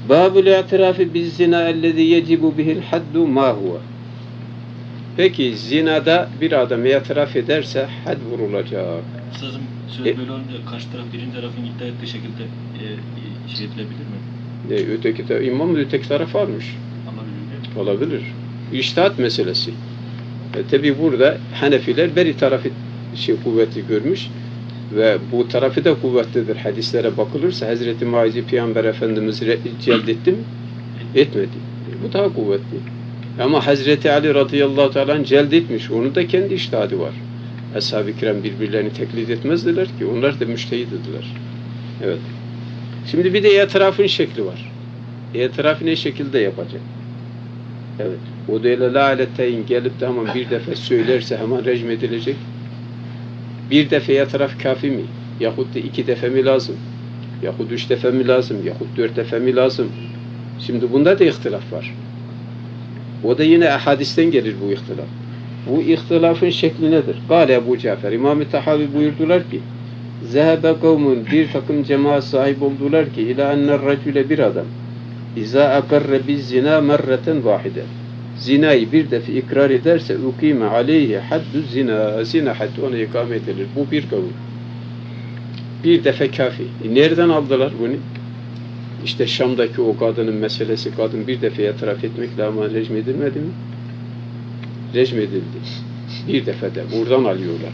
Babul i'tirafi biz zina ellezî yecibu bihil haddu ma huve. Peki zinada bir adam itiraf ederse had vurulacak. Ustazım söz böyle olunca karşı taraf birinci tarafın iddia ettiği şekilde şey edilebilir mi? Öteki taraf, imam öteki taraf almış. Olabilir. İçtihat meselesi. Tabi burada Hanefiler beri tarafı kuvvetli görmüş ve bu tarafı da kuvvetlidir. Hadislere bakılırsa Hazreti Muaz'i Peygamber Efendimiz celdetti mi? Etmedi. Bu daha kuvvetli. Ama Hazreti Ali radıyallahu teala celdetmiş. Onun da kendi içtihadı var. Ashab-ı kiram birbirlerini teklid etmezdiler ki. Onlar da müştehiddiler. Evet. Şimdi bir de itirafın şekli var. İtirafı ne şekilde yapacak? Evet. O da öyle la'aleteyn gelip de hemen bir defa söylerse hemen rejim edilecek. Bir defa itiraf kafi mi? Yahut da 2 defa mi lazım? Yahut 3 defa mi lazım? Yahut 4 defa mi lazım? Şimdi bunda da ihtilaf var. O da yine hadisten gelir bu ihtilaf. Bu ihtilafın şekli nedir? Kâle Ebu Cafer. İmam-ı Tahavi buyurdular ki Zehebe kavmun bir takım cemaat sahip oldular ki ila enner racüle bir adam İza akarre biz zina merreten vahide. Zinayı bir defa ikrar ederse ukime aleyhi haddu zina. Zina haddi ona ikame edilir. Bu bir kavul. Bir defa kafi. Nereden aldılar bunu? İşte Şam'daki o kadının meselesi. Kadın bir defa itiraf etmekle ama rejim edilmedi mi? Rejim edildi. Bir defada. Buradan alıyorlar.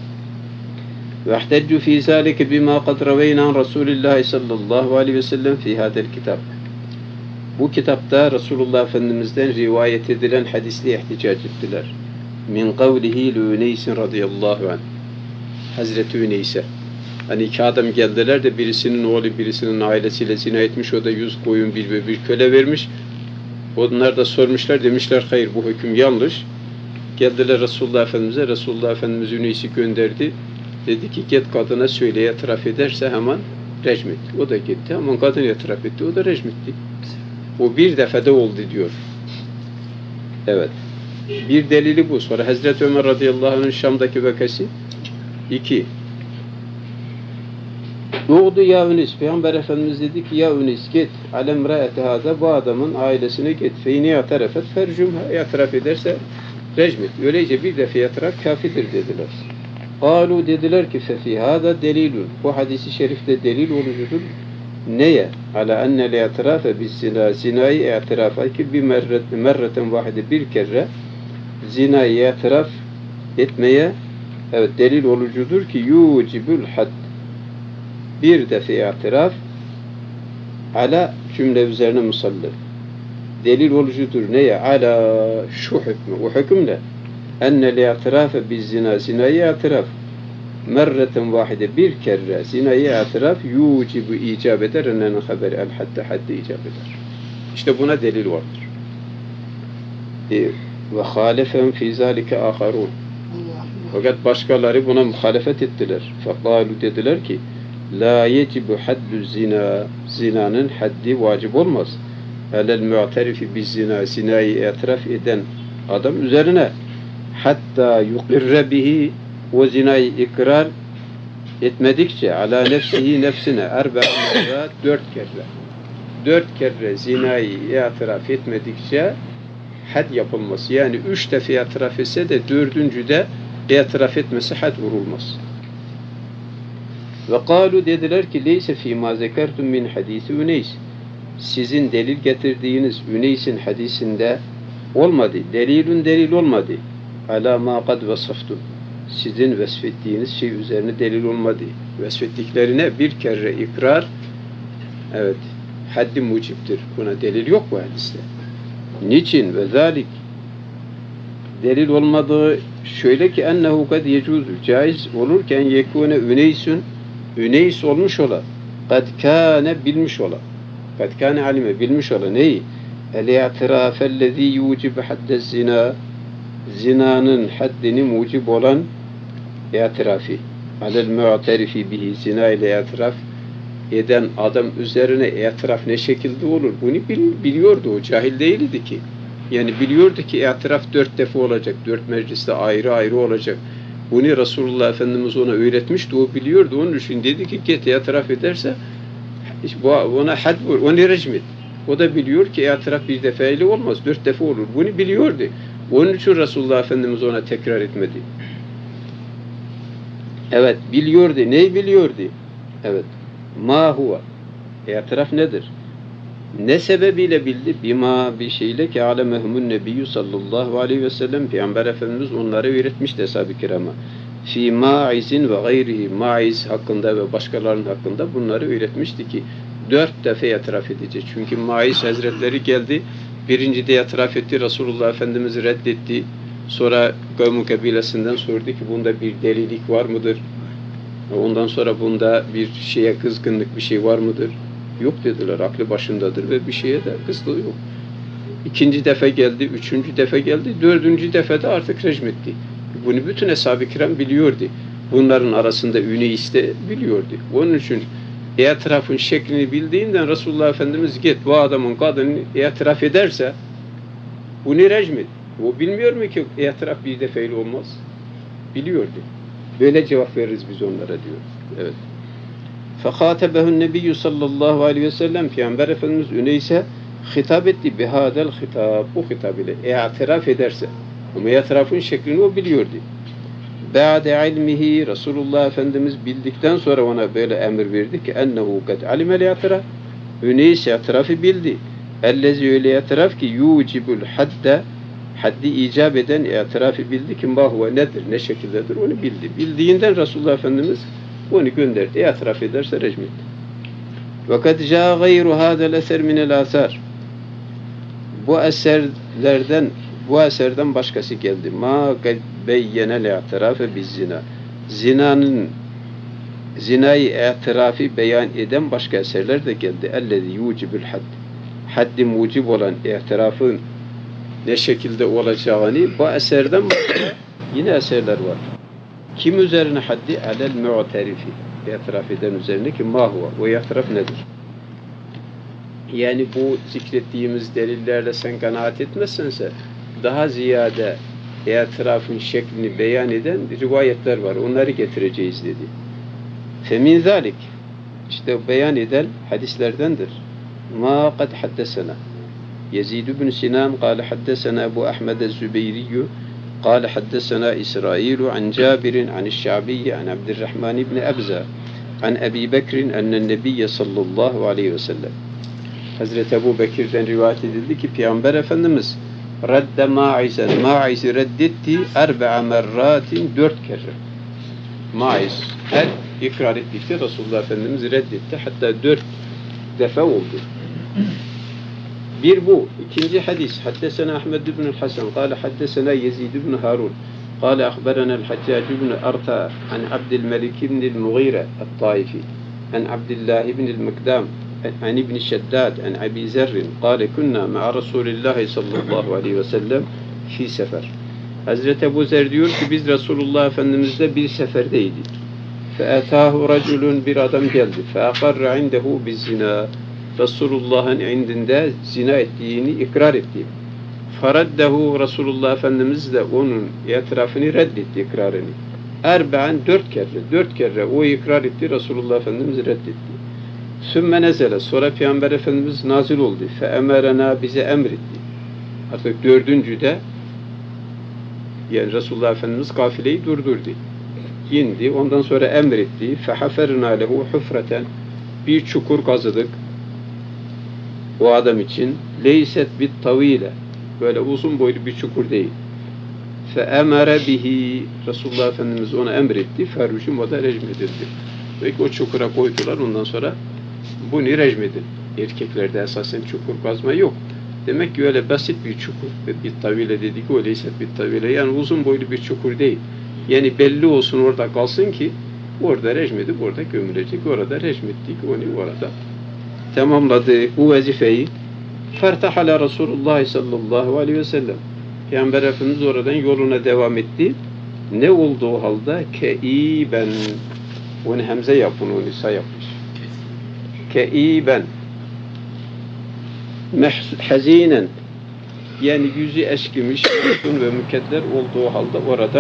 وَاحْتَجُّ ف۪ي ذَٰلِكَ بِمَا قَدْ رَوَيْنَا عَنْ رَسُولِ اللّٰهِ sallallahu aleyhi ve sellem fî hâdel kitap. Bu kitapta Resulullah Efendimiz'den rivayet edilen hadisle ihticac ettiler. Min kavlihi Üneysin radıyallahu anh. Hazreti Üneys'e. Hani 2 adam geldiler de birisinin oğlu birisinin ailesiyle zina etmiş. O da 100 koyun bir köle vermiş. Onlar da sormuşlar. Demişler hayır bu hüküm yanlış. Geldiler Resulullah Efendimiz'e. Resulullah Efendimiz Üneys'i gönderdi. Dedi ki git kadına söyle itiraf ederse hemen rejim et. O da gitti. Hemen kadın itiraf etti. O da rejim etti. O bir defede oldu diyor. Evet. Bir delili bu. Sonra Hazreti Ömer radıyallahu anh'ın Şam'daki vakası. 2. Doğdu ya Ünis. Peygamber Efendimiz dedi ki ya Ünis git. Alemraete hâzâ bu adamın ailesine git. Feyni yatarafet fercumha. Yataraf ederse rejim et. Öylece bir defa yataraf kafidir dediler. Kalu dediler ki fefi hâzâ delilun. Bu hadisi şerifte delil olucudur. Neye? Ala ennel i'tirafe biz zina. Zinayı i'tirafa ki bir merreten vahide bir kere zinayı itiraf etmeye evet delil olucudur ki yucibul had. Bir defa itiraf ala cümle üzerine musallı. Delil olucudur neye? Ala şu hükmü. O hükümle ennel i'tirafe biz zina. Zinayı itiraf merreten vahide bir kere zinayı itiraf yucibu icab eder ennen haberi el hadde haddi icab eder. İşte buna delil vardır. Ve halefem fi zalike aharun. Fakat başkaları buna muhalefet ettiler. Fekalu dediler ki la yecibu haddu zina. Zinanın haddi vacip olmaz. Elel mu'terifi biz zina. Zinayı itiraf eden adam üzerine hatta yukirre bihi o zinayı ikrar etmedikçe ala nefsihi nefsine 4 kere 4 kere zinayı itiraf etmedikçe had yapılması. Yani 3 defa itiraf etse de 4. itiraf etmesi had vurulmaz. Ve kalu dediler ki leyse fîmâ zekertum min hadisi Üneys. Sizin delil getirdiğiniz Üneys'in hadisinde olmadı. Delilun delil olmadı. Ala ma kad vasaftum. Sizin vesfettiğiniz şey üzerine delil olmadı. Vesfettiklerine bir kere ikrar evet haddi muciptir. Buna delil yok bu hadiste. Niçin? Ve zalik delil olmadığı şöyle ki ennehu kad yecuzu caiz olurken yekune Üneysun Üneys olmuş ola. Kad kâne bilmiş ola. Kad kâne alime bilmiş ola. Neyi? El-i'tirâfellezî yucib haddez zina. Zinanın haddini mucib olan itirafı. Alel mu'terifi bihi zina ile itiraf eden adam üzerine itiraf ne şekilde olur? Bunu biliyordu. O cahil değildi ki. Yani biliyordu ki itiraf 4 defa olacak. 4 mecliste ayrı ayrı olacak. Bunu Resulullah Efendimiz ona öğretmişti. O biliyordu. Onun için dedi ki git itiraf ederse ona had vur. Onu rejim et. O da biliyor ki itiraf bir defayla olmaz, 4 defa olur. Bunu biliyordu. Onun için Resulullah Efendimiz ona tekrar etmedi. Evet, biliyordu. Neyi biliyordu? Evet. Ma huve. İtiraf nedir? Ne sebebiyle bildi? Bima bir şeyle ki alemehumun nebiyyü sallallahu aleyhi ve sellem Peygamber Efendimiz onları öğretmişti ashab-ı kirama. Fi ma'izin ve gayrihi, ma'iz hakkında ve başkalarının hakkında bunları öğretmişti ki 4 defa itiraf edecek. Çünkü Maiz Hazretleri geldi, birincide itiraf etti, Resulullah Efendimiz'i reddetti. Sonra kavmin kabilesinden sordu ki bunda bir delilik var mıdır? Ondan sonra bunda bir şeye kızgınlık bir şey var mıdır? Yok dediler, aklı başındadır ve bir şeye de kızdığı yok. İkinci defa geldi, üçüncü defa geldi, dördüncü defada artık rejmetti. Bunu bütün ashab-ı kiram biliyordu. Bunların arasında Üneys de biliyordu. Onun için itirafın şeklini bildiğinden Resulullah Efendimiz git bu adamın kadını itiraf ederse bunu rejmet. O bilmiyor mu ki itiraf bir defayla olmaz? Biliyordu. Böyle cevap veririz biz onlara diyor. Evet. Fekhatebehu'n nebiyyü sallallahu aleyhi ve sellem Peygamber Efendimiz Üneys'e hitap etti. Bihadel hitap. Bu hitap ile itiraf ederse. Ama itirafın şeklini o biliyordu. Ba'de ilmihi Resulullah Efendimiz bildikten sonra ona böyle emir verdi ki ennehu kad alimel itiraf. Üneys itirafı bildi. Ellezi öyle itiraf ki yucibul hadde haddi icap eden itirafı bildi ki mahve nedir, ne şekildedir onu bildi. Bildiğinden Resulullah Efendimiz onu gönderdi. İtiraf ederse rejim etti. Ve kad caa gayru hadel eser minel asar. Bu eserden başkası geldi. Ma kad beyyenel itirafe biz zina. Zinayı itirafı beyan eden başka eserler de geldi. Ellezî yucibul hadd. Haddi mucib olan itirafın ne şekilde olacağını bu eserden başka yine eserler var. Kim üzerine haddi? Alel mu'terifi. İtiraf eden üzerine ki ma huve. O itiraf nedir? Yani bu zikrettiğimiz delillerle sen kanaat etmezsense daha ziyade itirafın şeklini beyan eden rivayetler var. Onları getireceğiz dedi. Femin zalik. İşte beyan eden hadislerdendir. Ma kad haddesena. Yezid ibn Sinan قال حدثنا أبو أحمد الزبيري قال حدثنا إسرائيل عن جابر عن الشعبي عن عبد الرحمن بن أبزة عن أبي بكر أن النبي صلى الله عليه وسلم Hazreti Ebu Bekir'den rivayet edildi ki Peygamber Efendimiz redde Maiz'i reddetti 4 merratin 4 kere. Maiz her ikrar ettikçe Resulullah Efendimiz reddetti. Hatta 4 defa oldu. Bir bu. İkinci hadis. Haddesena Ahmed ibn Hasan. Kale haddesena Yezid ibn Harun. Kale akberena el-Haccac ibn Arta an Abdülmelik ibn el-Mughire el-Taifi. An Abdullah ibn el-Mekdam. An ibn Şeddad. An Abi Zerrin. Kale kunna ma'a Resulillahi sallallahu aleyhi ve sellem fi sefer. Hazreti Ebu Zer diyor ki biz Resulullah Efendimiz'le bir seferdeydik. Fe'etahu raculun bir adam geldi. Fe'akarra indehu bizzina. Resulullah'ın indinde zina ettiğini ikrar etti. Faraddehu Resulullah Efendimiz de onun itirafını reddetti, ikrarını. 4 kere o ikrar etti, Resulullah Efendimiz reddetti. Sümme nezele, sonra Peygamber Efendimiz nazil oldu. Feemerena bize emretti. Artık 4.'de yani Resulullah Efendimiz kafileyi durdurdu. İndi, ondan sonra emretti. Fehaferna lehu hufreten, bir çukur kazıdık. O adam için leyset bit tavile, böyle uzun boylu bir çukur değil. Fe emere bihi, Resulullah Efendimiz ona emretti. Ferruşum, o da rejim edildi. Peki o çukura koydular, ondan sonra bunu rejim edin. Erkeklerde esasen çukur kazma yok. Demek ki öyle basit bir çukur. Bit tavile dedik, o leyset bit tavile, yani uzun boylu bir çukur değil. Yani belli olsun, orada kalsın ki orada rejim edip orada gömülecek. Orada rejim ettik, onu orada tamamladı bu vazifeyi. Fertahala Resulullah sallallahu aleyhi ve sellem. Peygamber Efendimiz oradan yoluna devam etti. Ne olduğu halde keiben. Onu hemze yapın, onu sa yapmış. Keiben. Hazinen. Yani yüzü eskimiş ve mükedder olduğu halde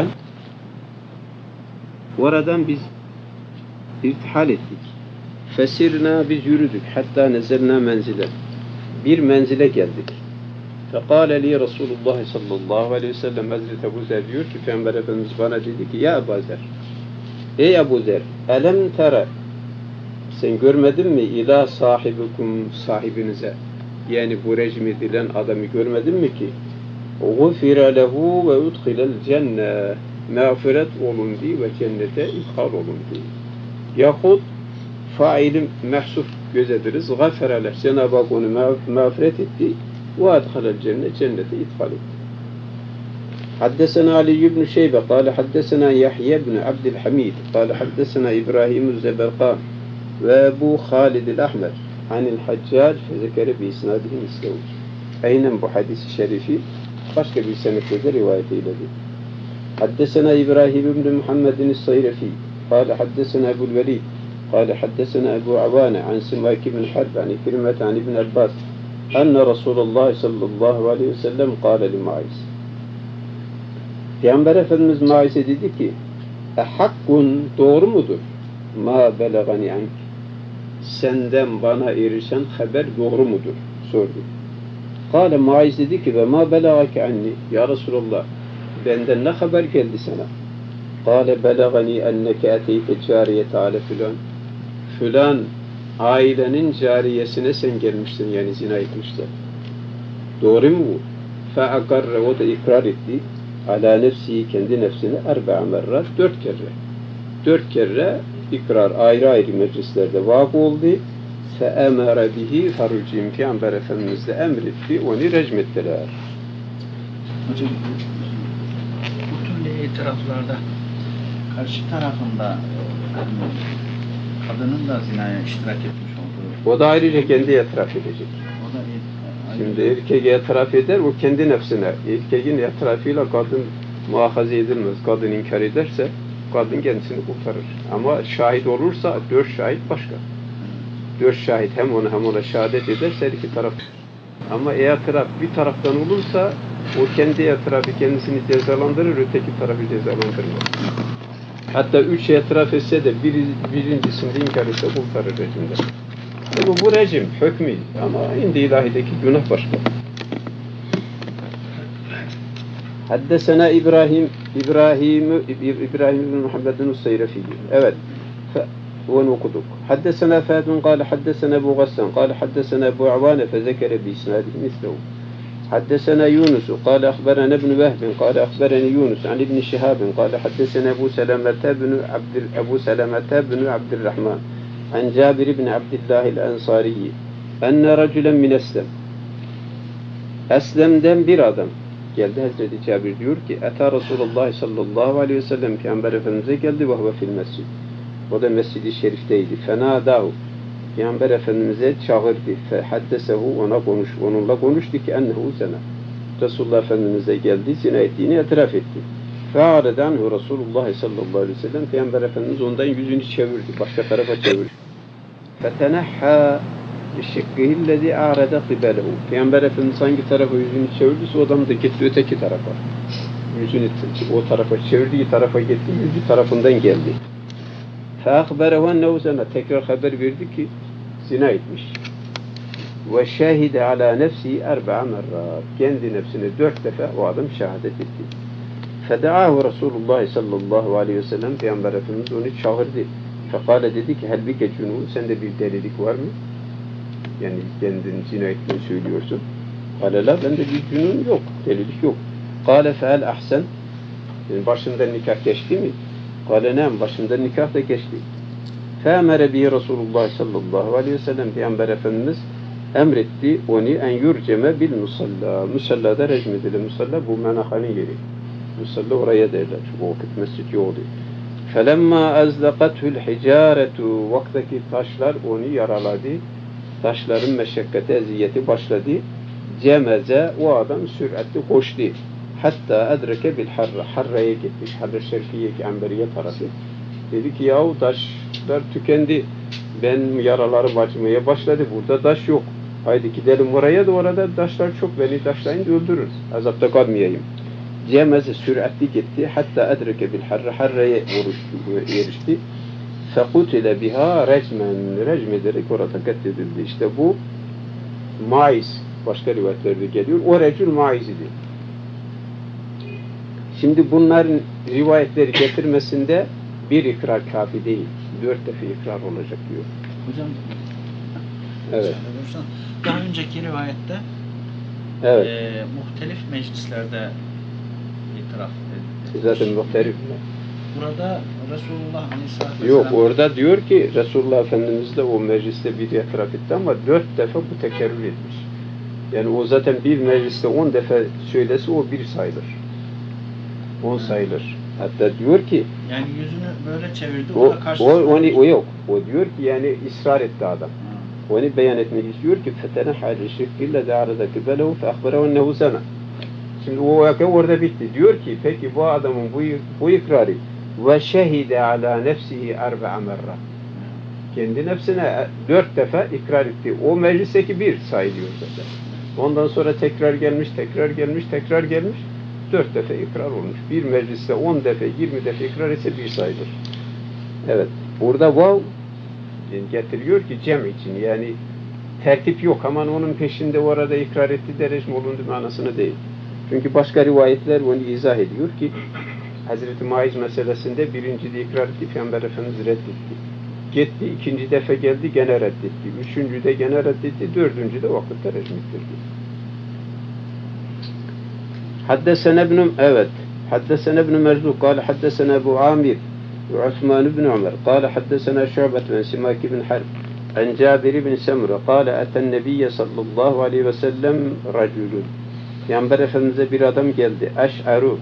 oradan biz irtihal ettik. Fesirna, biz yürüdük. Hatta nezelna menzilen. bir menzile geldik. Fekale li Resulullah sallallahu aleyhi ve sellem Hazreti Ebu Zer diyor ki Peygamber Efendimiz bana dedi ki ya Ebu Zer, ey Ebu Zer, elem tere, sen görmedin mi ila sahibikum, sahibinize, yani bu rejim edilen adamı görmedin mi ki gufire lehu ve udkhilel cenne, mağfiret olundu ve cennete ithal olundu. Yahut failim mehsuf gözetiriz. Gafere leh, Cenab-ı Hak onu mağfiret etti ve adkhalel cennet, cennete ithal etti. Haddesena Ali ibn Şeybe kâle haddesena Yahya ibn Abdülhamid kâle haddesena İbrahim Zeberkan ve Ebu Halid Ahmer anil Haccac fezekere bi isnadihi mislehu. Aynen bu hadis-i şerifi başka bir senetlerde rivayet eyledi. Haddesena İbrahim ibn Muhammedin Sayrefi kâle haddesena Ebu'l Velid kâle haddesena Ebu Avane an Simak ibn Harb an İkrimet an İbn Abbas enne Resulullah sallallahu aleyhi ve sellem kâle li Maiz. Peygamber Efendimiz Maiz'e dedi ki hakkun, doğru mudur? Ma belagani ank, senden bana erişen haber doğru mudur? Sordu. Kâle Maiz dedi ki ve ma belagake anni, ya Resulallah benden ne haber geldi sana? Kâle belagani enneke eteyte cariyete ale filan, filan ailenin cariyesine sen gelmiştin, yani zina etmişler. Doğru mu bu? Fe'akarre, o da ikrar etti. Ala nefsi, kendi nefsine erba'a merrat, 4 kere. 4 kere ikrar ayrı ayrı meclislerde vakı oldu. Fe'emere bihi farucim, Peygamber Efendimiz de emretti, onu recmettiler. Hocam bu türlü itiraflarda karşı tarafında kadının da zinaya iştirak etmiş olduğu. O da ayrıca kendi itiraf edecek. O da şimdi erkek itiraf eder, o kendi nefsine. Erkeğin itirafıyla kadın muahaze edilmez. Kadın inkar ederse kadın kendisini kurtarır. Ama şahit olursa 4 şahit başka. 4 şahit hem ona şehadet ederse her iki taraf. Ama itiraf bir taraftan olursa o kendi itirafı kendisini cezalandırır, öteki tarafı cezalandırmaz. Hatta 3 itiraf etse de birincisinde inkar etse kurtarır rejimden. Bu rejim, hükmü ama indi ilahideki günah başka. Haddesena İbrahim bin Muhammedin Sayrefi. Evet. Onu okuduk. Haddesena Fadun kâle haddesena Ebu Gassan kâle haddesena Ebu Avane fezekere bi isnadihi mislehu. حدثنا يونس قال أخبرنا ابن وهب قال أخبرني يونس عن ابن شهاب قال حدثنا أبو سلمة بن عبد الرحمن عن جابر بن عبد الله الأنصاري أن رجلا من أسلم. Eslem'den bir adam geldi. Hazreti Cabir diyor ki Ata Resulullah sallallahu aleyhi ve sellem, Peygamber Efendimiz'e geldi ve huve fil mescid. O da Mescid-i Şerif'teydi. Fenadahu, Peygamber Efendimiz'e çağırdı. Fehaddesehu, onunla konuştu ki ennehu zina. Resulullah Efendimiz'e geldi, zina ettiğini itiraf etti. Fe'aredanhu Resulullah sallallahu aleyhi ve sellem, Peygamber Efendimiz ondan yüzünü çevirdi, başka tarafa çevirdi. Fetenehha şıkkihillezi a'rada kibelehu. Peygamber Efendimiz hangi tarafa yüzünü çevirdiyse o adam da gitti öteki tarafa. Yüzünü o tarafa çevirdiği tarafa gitti, yüzü tarafından geldi. Fe'akberehu ennehu zina. Tekrar haber verdi ki zina etmiş. Ve şahide ala nefsi erba'a merrat. Kendi nefsine 4 defa o adam şehadet etti. Feda'ahu Resulullah sallallahu aleyhi ve sellem, Peygamber Efendimiz onu çağırdı. Fekale dedi ki helbike cunun, sende bir delilik var mı? Yani kendin zina ettiğini söylüyorsun. Kale la, bende bir cunun yok, delilik yok. Kale fe'el ahsen, yani başından nikah geçti mi? Kale nem, başından nikah da geçti. Fe'emere bihi Resulullah sallallahu aleyhi ve sellem, Peygamber Efendimiz emretti onu en yurceme bil musalla. Musallada rejim edilir. Musalla bu menahanın yeri. Musalla oraya derler. O vakit mescid yoktu. Felemma azlaqathul hicaretu, vaktaki taşlar onu yaraladı. Taşların meşakkati, eziyeti başladı. Cemeze, o adam süratli koştu. Hatta edreke bil harra. Harra'ya gitti. Harra Şerfiye, Amberiye tarafı. Dedi ki yahu taşlar tükendi. Ben yaralarım acımaya başladı. Burada taş yok. Haydi gidelim oraya da orada taşlar çok. Beni taşlayınca öldürür. Azapta kalmayayım. Cemeze süratli gitti. Hatta edreke bil harra. Harra'ya erişti. Fekutile biha recmen. Recm ederek orada katledildi. İşte bu Maiz başka rivayetlerde geliyor. O recül Maiz idi. Şimdi bunların rivayetleri getirmesinde bir ikrar kafi değil. 4 defa ikrar olacak diyor. Hocam evet. Daha önceki rivayette evet. Muhtelif meclislerde itiraf edildi. Zaten muhtelif. Burada Resulullah Aleyhisselatü Yok, orada diyor ki Resulullah Efendimiz de o mecliste bir itiraf etti ama 4 defa bu tekerrür etmiş. Yani o zaten bir mecliste 10 defa söylese o bir sayılır. 10 sayılır. Hatta diyor ki yani yüzünü böyle çevirdi, o da karşısında o yok. O diyor ki yani ısrar etti adam. Onu beyan etmek istiyor ki fetene hâli şirkille de arada kibelehu fe akberehu ennehu sana. Şimdi o vaka orada bitti. Diyor ki peki bu adamın bu ikrarı ve şehide ala nefsihi arba'a merra. Kendi nefsine 4 defa ikrar etti. O meclisteki bir sayılıyor zaten. Ondan sonra tekrar gelmiş, tekrar gelmiş, tekrar gelmiş. 4 defa ikrar olmuş. Bir mecliste 10 defa, 20 defa ikrar etse bir sayılır. Evet. Burada vav getiriyor ki cem için. Yani tertip yok. Aman onun peşinde orada ikrar etti de rejim olundu manasını değil. Çünkü başka rivayetler onu izah ediyor ki Hazreti Maiz meselesinde birincide ikrar etti, Peygamber Efendimiz reddetti. Gitti, ikinci defa geldi, gene reddetti. Üçüncüde gene reddetti, dördüncüde vakitte rejim ettirdi. حدثنا ابن مرزوق قال حدثنا أبو عامر وعثمان بن عمر قال حدثنا شعبة بن سماك بن حرب عن جابر بن سمرة قال أتى النبي صلى الله عليه وسلم رجل Peygamber Efendimiz'e bir adam geldi. Eş'aru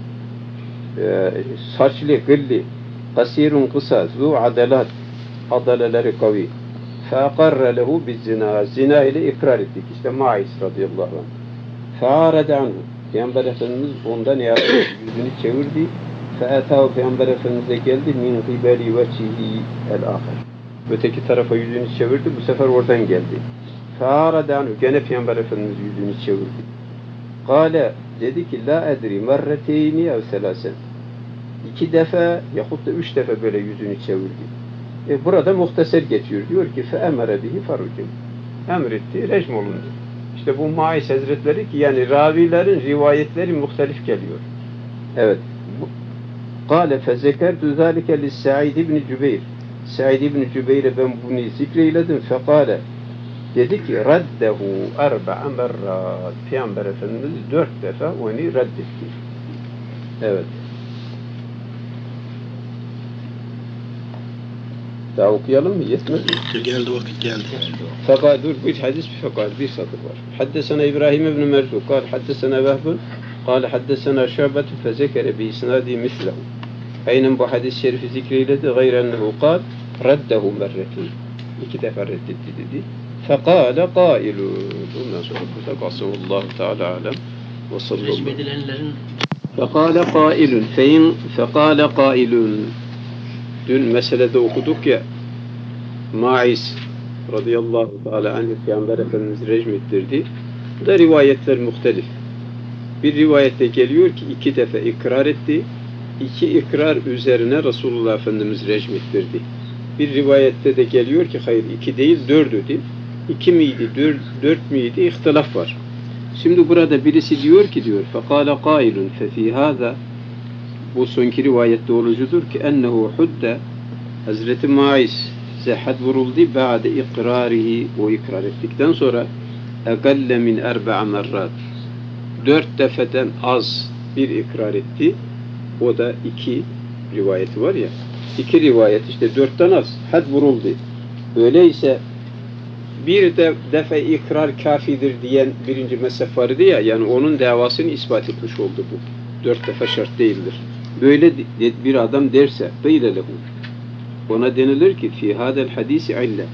saçlı, gılli, kasirun kısa, zu adalat, adaleleri kavi. Feakarre lehu bizzina. Zina ile ikrar ettik. İşte Maiz radıyallahu anh. Fe'arede anhu. Peygamber Efendimiz ondan yüzünü çevirdi. Fe'etahu Peygamber Efendimiz'e geldi. Min qibeli veçhihi el-ahir. Öteki tarafa yüzünü çevirdi. Bu sefer oradan geldi. Fe'arede anhu. Gene Peygamber Efendimiz yüzünü çevirdi. Kale dedi ki la edri merreteyni ev selasen. 2 defa yahut da 3 defa böyle yüzünü çevirdi. Burada muhtasar geçiyor. Diyor ki fe emere bihi farucum. Emretti, rejim olundu. İşte bu Maiz Hazretleri ki yani ravilerin rivayetleri muhtelif geliyor. Evet. Kale fe zekertu zâlike li Sa'id ibn Cübeyr. Sa'id ibn Cübeyr'e ben bunu zikreyledim. Fekale dedi ki raddehu arba'a merrat. Peygamber Efendimiz 4 defa onu reddetti. Evet. Daha okuyalım mı? Yetmez mi? Geldi vakit geldi. Fakat dur bu hadis bir satır var. Haddesena İbrahim ibn Merzuk قال haddesena Vehbun قال haddesena Şu'bet fezekere bi isnadi mislehu. Aynen bu hadis-i şerifi zikreyledi. Gayr ennehu قال raddehu merretin. 2 defa reddetti dedi. Fekale kailun. Ondan sonra burada kalsın. Allahu Teala alem. Ve sallallahu. Rejim edilenlerin Fekale kailun. Dün meselede okuduk ya Maiz radıyallahu teala anh Peygamber Efendimiz rejim ettirdi. Bu da rivayetler muhtelif. Bir rivayette geliyor ki 2 defa ikrar etti. 2 ikrar üzerine Resulullah Efendimiz rejim ettirdi. Bir rivayette de geliyor ki hayır 2 değil 4'üydü. 2 miydi, 4 miydi? İhtilaf var. Şimdi burada birisi diyor ki diyor فَقَالَ قَائِلٌ فَفِي هَذَا bu sonki rivayette olucudur ki ennehu hudde Hazreti Maiz had vuruldu ba'de ikrarihi o ikrar ettikten sonra egalle min 4 merrat 4 defeden az bir ikrar etti. O da 2 rivayeti var ya 2 rivayet işte 4'ten az had vuruldu. Öyleyse bir defa ikrar kafidir diyen birinci mezhep vardı ya yani onun davasını ispat etmiş oldu bu. 4 defa şart değildir. Böyle bir adam derse beyle lehu. Ona denilir ki fi hadel hadisi ille.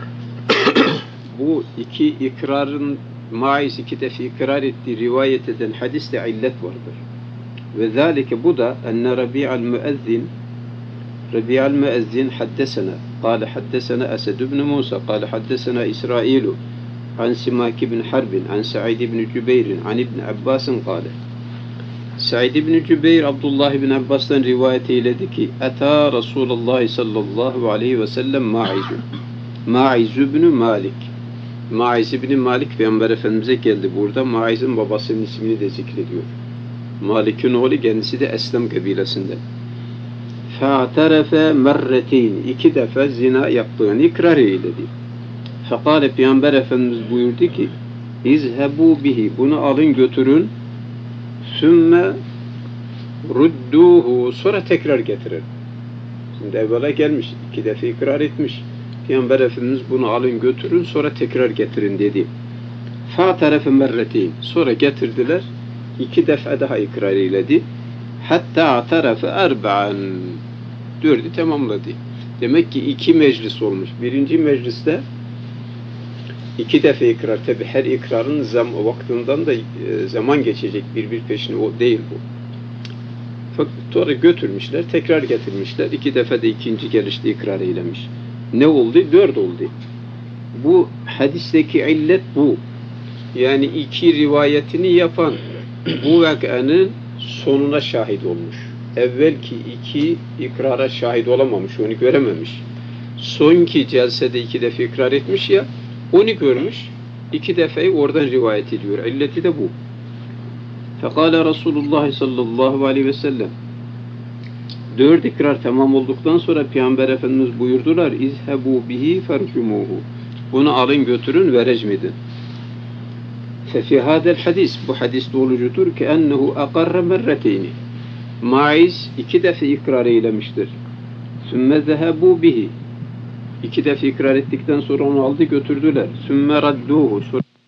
Bu 2 ikrarın Maiz 2 defa ikrar ettiği rivayet eden hadiste illet vardır. Ve zalike bu da enne Rabi'al müezzin haddesena. Kale haddesena Esed ibn Musa. Kale haddesena İsrailu. An Simak ibn Harbin. An Sa'id ibn Cübeyr'in. An İbn Abbas'ın kale. Sa'id ibn Cübeyr Abdullah ibn Abbas'tan rivayet eyledi ki Ata Resulullah sallallahu aleyhi ve sellem Maiz ibn Malik. Maiz ibn Malik Peygamber Efendimiz'e geldi. Burada Maiz'in babasının ismini de zikrediyor. Malik'in oğlu, kendisi de Eslem kabilesinde. فَاَعْتَرَفَ مَرَّتَيْنِ 2 defa zina yaptığını ikrar eyledi. Fekale Peygamber Efendimiz buyurdu ki İzhebu bihi, bunu alın götürün, sümme rudduhu, sonra tekrar getirin. Şimdi evvela gelmiş, 2 defa ikrar etmiş. Peygamber Efendimiz bunu alın götürün, sonra tekrar getirin dedi. Fa'terefe merreteyn, sonra getirdiler, 2 defa daha ikrar eyledi. Hatta a'terefe erba'an, 4'ü tamamladı. Demek ki 2 meclis olmuş. Birinci mecliste 2 defa ikrar. Tabi her ikrarın vaktinden da zaman geçecek. Bir peşine o değil bu. Fakat sonra götürmüşler, tekrar getirmişler. 2 defa da ikinci gelişte ikrar eylemiş. Ne oldu? 4 oldu. Bu hadisteki illet bu. Yani 2 rivayetini yapan bu vakanın sonuna şahit olmuş. Evvelki 2 ikrara şahit olamamış, onu görememiş. Sonki celsede 2 defa ikrar etmiş ya, onu görmüş, 2 defayı oradan rivayet ediyor. İlleti de bu. Fekale Resulullah sallallahu aleyhi ve sellem, 4 ikrar tamam olduktan sonra Peygamber Efendimiz buyurdular, İzhebu bihi fercumuhu, bunu alın götürün ve recmedin. Fefi hadel hadis, bu hadiste olucudur ki ennehu akarre merreteyni, Maiz 2 defa ikrar eylemiştir. Sümme zehebu bihi, 2 defa ikrar ettikten sonra onu aldı götürdüler. Sümme radduhu.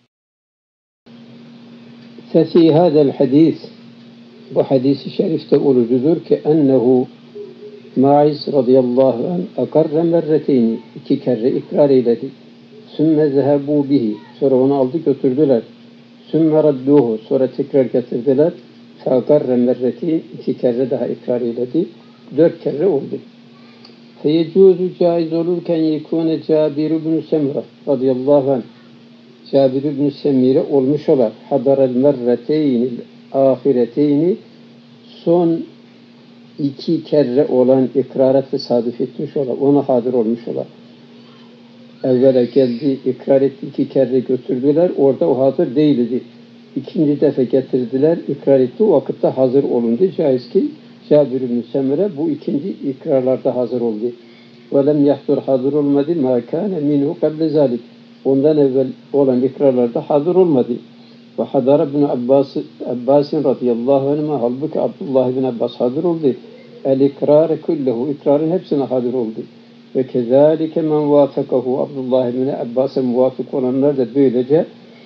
Fefi hadel hadis, bu hadisi şerifte olucudur ki ennehu Maiz radıyallahu anh akarre merreteyni, 2 kere ikrar eyledi. Sümme zehebu bihi, sonra onu aldı götürdüler. Sümme radduhu, sonra tekrar getirdiler. Feakarre merreteyn, 2 kere daha ikrar eyledi. 4 kere oldu. Feyecuzu caiz olurken yekûne Cabir ibn Semra radıyallahu anh, Cabir ibn Semire olmuş olar. Hadarel merreteynil ahireteyni, son 2 kere olan ikrara tesadüf etmiş olar. Ona hadir olmuş olar. Evvela geldi, ikrar etti, 2 kere götürdüler. Orada o hazır değildi. 2. defa getirdiler, ikrar etti. O vakitte hazır olundu. Caiz ki Cabir ibn Semre bu 2. ikrarlarda hazır oldu. وَلَمْ يَحْضُرْ hazır olmadı. مَا كَانَ مِنْهُ قَبْلِ ذَلِكَ ondan evvel olan ikrarlarda hazır olmadı. وَحَضَرَ ibn Abbas'in radıyallahu anh'a, halbuki Abdullah ibn Abbas hazır oldu. El-ikrâre kullehu, ikrarın hepsine hazır oldu. Ve kezâlike men vâfekahu, Abdullah ibn Abbas'a muvafık olanlar da böylece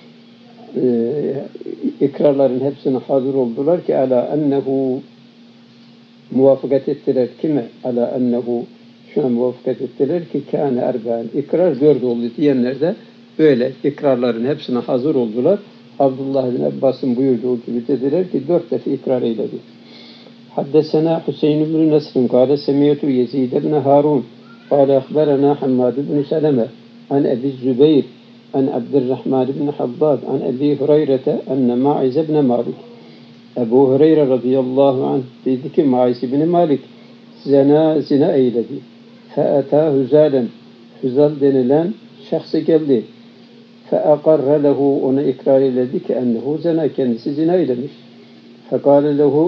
ikrarların hepsine hazır oldular ki ala ennehu, muvaffakat ettiler kime? Ala ennehu, şuna muvaffakat ettiler ki kâne erba'an, ikrar 4 oldu diyenler de böyle ikrarların hepsine hazır oldular. Abdullah bin Abbas'ın buyurduğu gibi dediler ki 4 defa ikrar eyledi. Haddesena Hüseyin ibn Nesrin kâle semiyetü Yezid ibn Harun kâle ahberena Hammad ibn Seleme an Ebi Zübeyr an Abdurrahman ibn Habbab an Ebi Hureyre'te enne Maiz ibn Malik. Ebu Hureyre radıyallahu anh dedi ki Maiz ibn Malik zina eyledi. Fe'etâ hüzâlen, hüzal denilen şahsı geldi. Fe'akarre lehu, ona ikrar eyledi ki ennehu zina, kendisi zina eylemiş. Fekâle lehu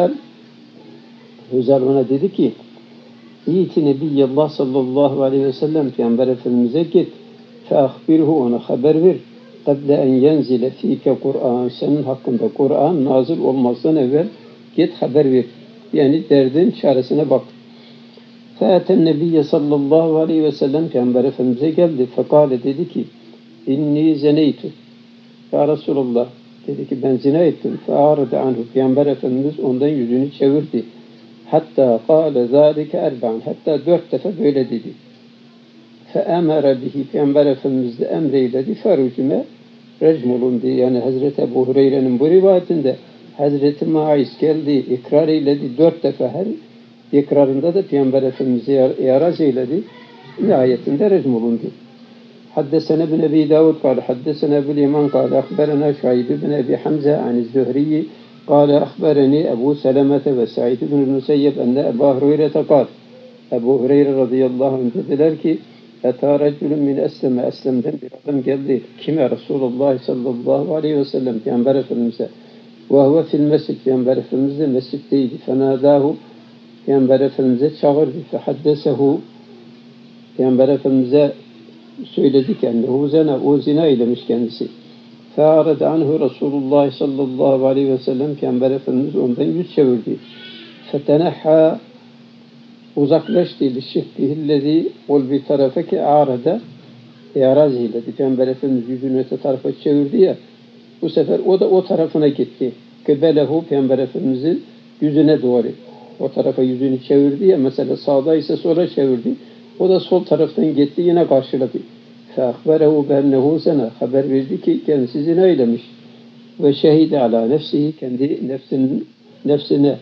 Hüzal ona dedi ki İ'ti Nebiyyallah sallallahu aleyhi ve sellem, Peygamber Efendimiz'e git. Fe'ahbirhu, ona haber ver. Kable en yenzile fîke Kur'an, senin hakkında Kur'an nazil olmazdan evvel git haber ver. Yani derdin çaresine bak. Fe'eten Nebiyye sallallahu aleyhi ve sellem, Peygamber Efendimiz'e geldi. Fekâle dedi ki İnni zeneytu. Ya Resulallah, dedi ki ben zina ettim. Fe'arada anhu, Peygamber Efendimiz ondan yüzünü çevirdi. Hatta kâle zâlike erba'an, hatta 4 defa böyle dedi. Fe'emere bihi, Peygamber Efendimiz de emreyledi. Ferucime recmulundu. Yani Hazreti Ebu Hureyre'nin bu rivayetinde Hazreti Maiz geldi, ikrar eyledi 4 defa, her ikrarında da Peygamber Efendimiz'e iaraz eyledi. Nihayetinde recmulundu. Haddesene bin Ebi Davud kâle haddesene Ebu'l Yaman kâle akberena Şaib bin Ebi Hamze an'iz-Zühriyi kâle akbereni Ebu Selemete ve Sa'id bin Müseyyeb enne Ebu Hureyre'te kâle. Ebu Hureyre radıyallahu anh dediler ki Eta reculun min Esleme, Eslem'den bir adam geldi. Kime? Resulullah sallallahu aleyhi ve sellem, Peygamber Efendimiz'e. Ve huve fil mescid, Peygamber Efendimiz de mescitteydi. Fenadahu, Peygamber Efendimiz'e çağırdı. Fehaddesehu, Peygamber Efendimiz'e söyledi kendine. O zina eylemiş kendisi. Fe'arada anhu Resulullah sallallahu aleyhi ve sellem, Peygamber Efendimiz ondan yüz çevirdi. Fetenehha, uzaklaştı. Lişihbihillezi ol bir tarafaki arada i'raz eyledi. Peygamber Efendimiz yüzünü öte tarafa çevirdi ya, bu sefer o da o tarafına gitti. Kıbelehu, Peygamber Efendimiz'in yüzüne doğru. O tarafa yüzünü çevirdi ya, mesela sağda ise sola çevirdi. O da sol taraftan gitti, yine karşıladı. Fe'akberehu bennehu zina, haber verdi ki kendisi zina eylemiş. Ve şehide ala nefsihi, kendi nefsine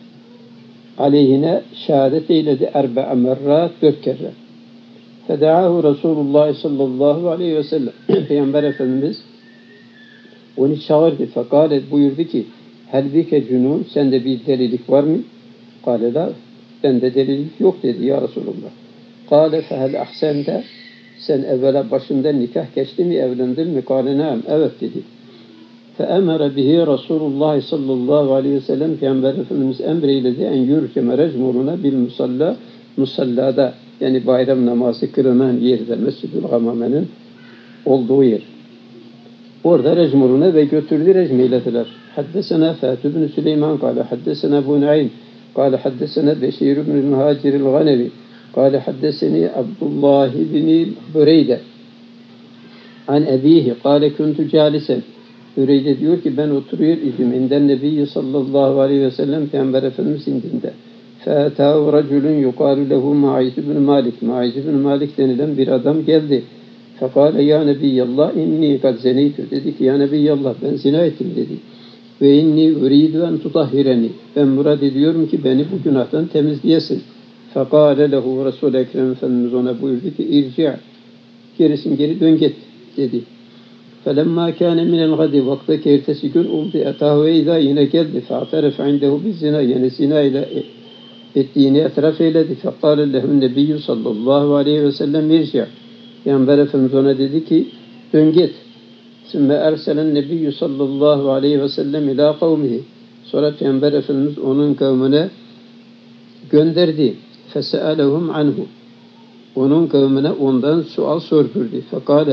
aleyhine şehadet eyledi. Erbe'a merrat, 4 kere. Fede'ahu Resulullah sallallahu aleyhi ve sellem, Peygamber Efendimiz onu çağırdı. Fekalet, buyurdu ki, helbike cunun, sende bir delilik var mı? Kale la, bende delilik yok dedi ya Resulullah. Kale fehel ahsende, sen evvela başından nikah geçti mi, evlendin mi? Kale naam, evet dedi. Feemere bihi Resulullah sallallahu aleyhi ve sellem, Peygamber Efendimiz emreyledi en yürkeme recmuruna bil musalla, musallada, yani bayram namazı kılınan yerde, Mescid-ül Gamame'nin olduğu yer. Orada recmuruna ve götürdü, recmeylediler. Haddesena Fatih ibn Süleyman kâle haddesena Ebu Naim kâle haddesena Beşir ibn Muhaciril Ganevi kâle haddeseni Abdullah ibn Büreyde an ebihi kâle kuntu calisen. Büreyde diyor ki ben oturuyor idim inden Nebi sallallahu aleyhi ve sellem, Peygamber Efendimiz indinde. Fe'etâhu raculun yukâlu lehu Ma'iz ibn Malik. Ma'iz ibn Malik denilen bir adam geldi. Fekâle ya Nebiyallah inni kad zeneytü. Dedi ki ya Nebiyallah ben zina ettim dedi. Ve inni uridu en tutahhireni. Ben murad ediyorum ki beni bu günahtan temizleyesin. Fekâle lehu Resul-i Ekrem Efendimiz ona buyurdu ki irci' gerisin geri dön git dedi. Felemma kâne minel gadi, vaktaki ertesi gün oldu. Etâhu eyda, yine geldi. Fe'ateref indehu biz zina, yani zina ile ettiğini etraf eyledi. Fekâle lehun nebiyyü sallallahu aleyhi ve sellem irci'. Peygamber Efendimiz ona dedi ki dön git. Sümme erselen nebiyyü sallallahu aleyhi ve sellem ila kavmihi. Sonra Peygamber Efendimiz onun kavmine gönderdi. Fese'alehum anhu. Onun kavmine ondan sual sordurdu. Fekâle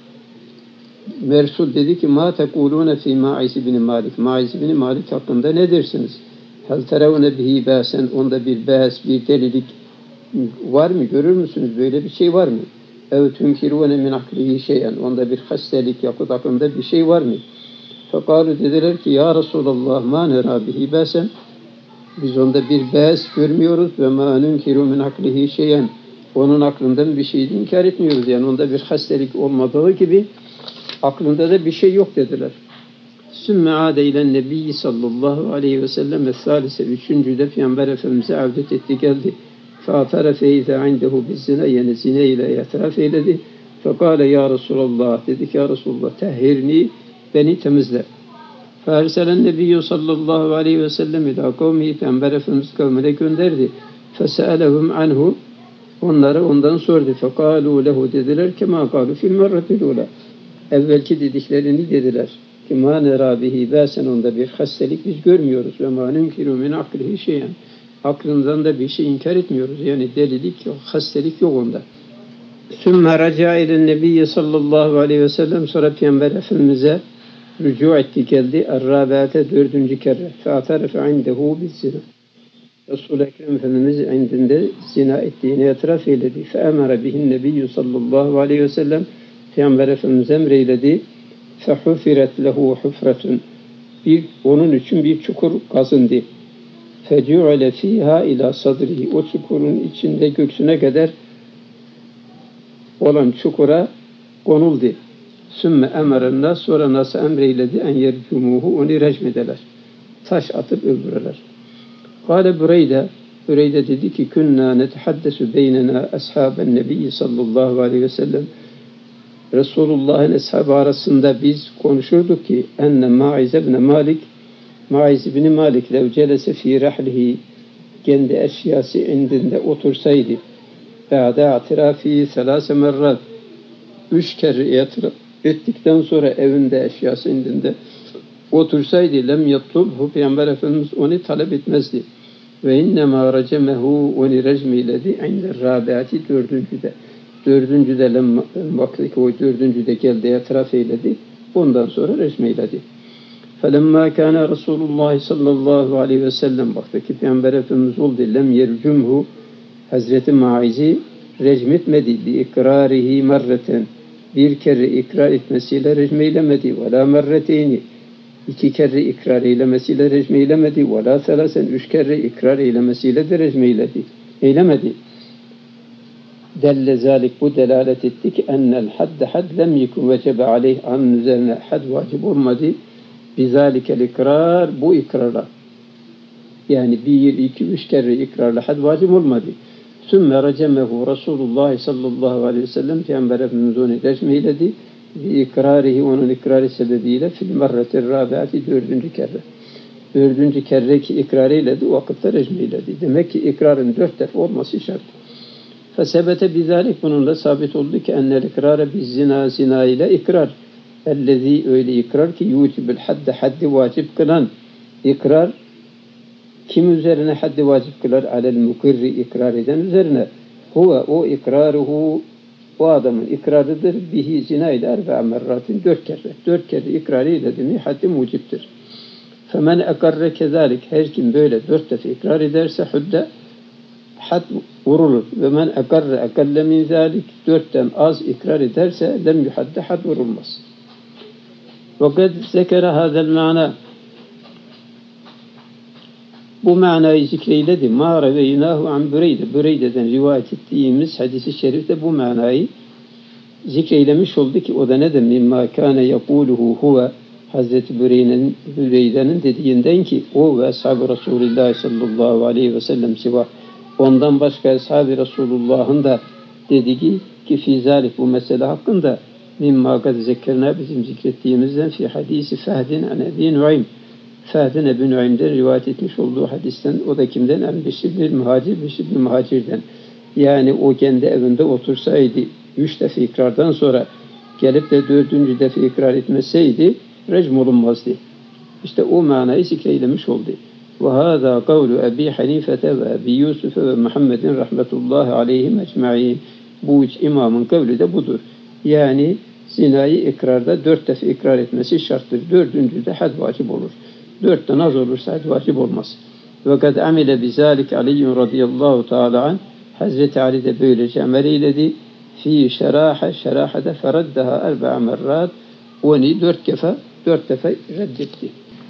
Mersul dedi ki ma tekulune fi Ma'iz ibn Malik. Ma'iz ibn Malik hakkında ne dersiniz? Hel terevne bihi bâsen, onda bir bâs, bir delilik var mı? Görür müsünüz? Böyle bir şey var mı? Ev tünkirune min aklihi şeyen, onda bir hastalık yakıt hakkında bir şey var mı? Fekalu dediler ki ya Resulallah ma nera bihi bâsen, biz onda bir bâs görmüyoruz ve ma nünkiru min aklihi şeyen, onun aklından bir şey inkar etmiyoruz. Yani onda bir hastalık olmadığı gibi aklında da bir şey yok dediler. Sümme âde ile Nebi sallallahu aleyhi ve sellem ve salise, üçüncüde Peygamber Efendimiz'e avdet etti geldi. Fâterefe izâ indehu bizzine, yani zine ile itiraf eyledi. Fekâle ya Resulallah, dedi ki ya Resulallah tehhirni, beni temizle. Ferselen Nebiyyü sallallahu aleyhi ve sellem ila kavmihi, Peygamber Efendimiz kavmine gönderdi. Fese'elehum anhu, onlara ondan sordu. Fekâlû lehu, dediler ki mâ kâlu fil merratil ula, evvelki dediklerini dediler. Ki mâ nerâ bihi bâsen, onda bir hastalık biz görmüyoruz. Ve mâ nünkiru min aklihi şeyen, aklından da bir şey inkar etmiyoruz. Yani delilik yok, hastalık yok onda. Sümme raca ile Nebi sallallahu aleyhi ve sellem, sonra Peygamber Efendimiz'e rücu etti geldi. Er-râbâte, 4. kere. Fe'aterefe indehu bizzina. Resul-i Ekrem Efendimiz indinde zina ettiğini itiraf eyledi. Fe'emere bihin Nebi sallallahu aleyhi ve sellem, Peygamber Efendimiz emreyledi. Fehufiret lehu hufretun, onun için bir çukur kazındı. Feci'ale fiha ila sadrihi, o çukurun içinde göğsüne kadar olan çukura konuldu. Sümme emerenna, sonra nasıl emreyledi en yercumuhu, onu recmedeler. Taş atıp öldürürler. Kâle Büreyde dedi ki künnâ netehaddesu beynena ashaben nebiyyi sallallahu aleyhi ve sellem, Resulullah'ın eshabı arasında biz konuşurduk ki enne Ma'iz ibn Malik lev celese fi rahlihi, kendi eşyası indinde otursaydı, Ba'de atirafi selase merrat. 3 kere itiraf ettikten sonra evinde eşyası indinde otursaydı lem yatlubhu Peygamber Efendimiz onu talep etmezdi. Ve innemâ racemehu onu recmiyledi inde rabiati dördüncüde. Dördüncüde baktı ki o dördüncüde geldi itiraf eyledi. Ondan sonra recmiyledi. فَلَمَّا كَانَ Resulullah sallallahu aleyhi ve sellem baktı ki Peygamber Efendimiz oldu. Lem yercumhu Hazreti Maiz'i recmetmedi. Bi ikrarihi merreten. Bir kere ikrar etmesiyle recmeylemedi. Ve la merreteyni. 2 kere ikrar eylemesiyle recmeylemedi. Ve la selasen. 3 kere ikrar eylemesiyle de recmeyledi. Eylemedi. Delle zalik bu delalet etti ki ennel hadde had lem yekun vecebe aleyh anın üzerine had vacip olmadı. Bizalikel ikrar bu ikrara. Yani 1, 2, 3 kere ikrarla had vacip olmadı. Sümme racemehu Resulullah sallallahu aleyhi ve sellem Peygamber Efendimiz onu recmeyledi. Bi ikrarihi onun ikrarı sebebiyle fil merretir rabiati 4. kere. 4. kere ki ikrar eyledi o vakitte recmeyledi. Demek ki ikrarın 4 defa olması şart. Fesebete bizalik bununla sabit oldu ki ennel ikrara biz zina ile ikrar. Ellezî öyle ikrar ki yucibül haddi vacip kılan ikrar kim üzerine haddi vacip kılar? Alel mukirri ikrar eden üzerine. Huve o ikraruhu o adamın ikrarıdır. Bihi zina ile 4 merratin 4 kere. 4 kere ikrar eyledi mi haddi muciptir. Femen ekarre kezalik her kim böyle 4 defa ikrar ederse hudde had vurulur. Ve men ekarre ekalle min zalik 4'ten az ikrar ederse lem yuhadde had vurulmaz. Fakat zekere hazel mana bu manayı zikreyledi. Ma reveynahu an Büreyde. Büreyde'den rivayet ettiğimiz hadis-i şerifte bu manayı zikreylemiş oldu ki o da ne de mimma kâne yakuluhu huve Hazreti Büreyde'nin dediğinden ki o ve ashab-ı Resulullah sallallahu aleyhi ve sellem siva ondan başka ashab-ı Resulullah'ın da dediği ki fizalik bu mesele hakkında mimma kad zekkerna bizim zikrettiğimizden fi hadisi Fehdin an Ebi Nuaym Fehdin Ebi Nuaym'den rivayet etmiş olduğu hadisten o da kimden? Bişr ibn Muhacir'den. Yani o kendi evinde otursaydı 3 defa ikrardan sonra gelip de 4. defa ikrar etmeseydi recm olunmazdı. İşte o manayı zikreylemiş oldu. Ve hâzâ kavlu Ebi Hanifete ve Ebi Yusuf'e ve Muhammedin rahmetullahi aleyhim ecma'in. Bu üç imamın kavli de budur. Yani zinayı ikrarda 4 defa ikrar etmesi şarttır. 4. de had vacip olur. 4'ten az olursa had vacip olmaz. Ve kad amile bizalik Aliyyun radıyallahu teala an Hazreti Ali de böylece amel eyledi. Fi şerahede feraddaha 4 merrat onu 4 defa reddetti.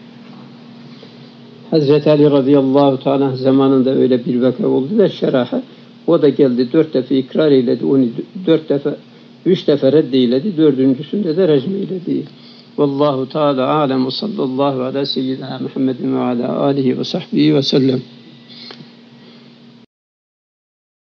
Hazreti Ali radıyallahu teala zamanında öyle bir vaka oldu da şeraha o da geldi 4 defa ikrar eyledi. Onu 3 defa reddeyledi. 4.'sünde de recm eyledi. Vallahu Teala alem ve sallallahu ala seyyidina Muhammedin ve ala alihi ve sahbihi ve sellem.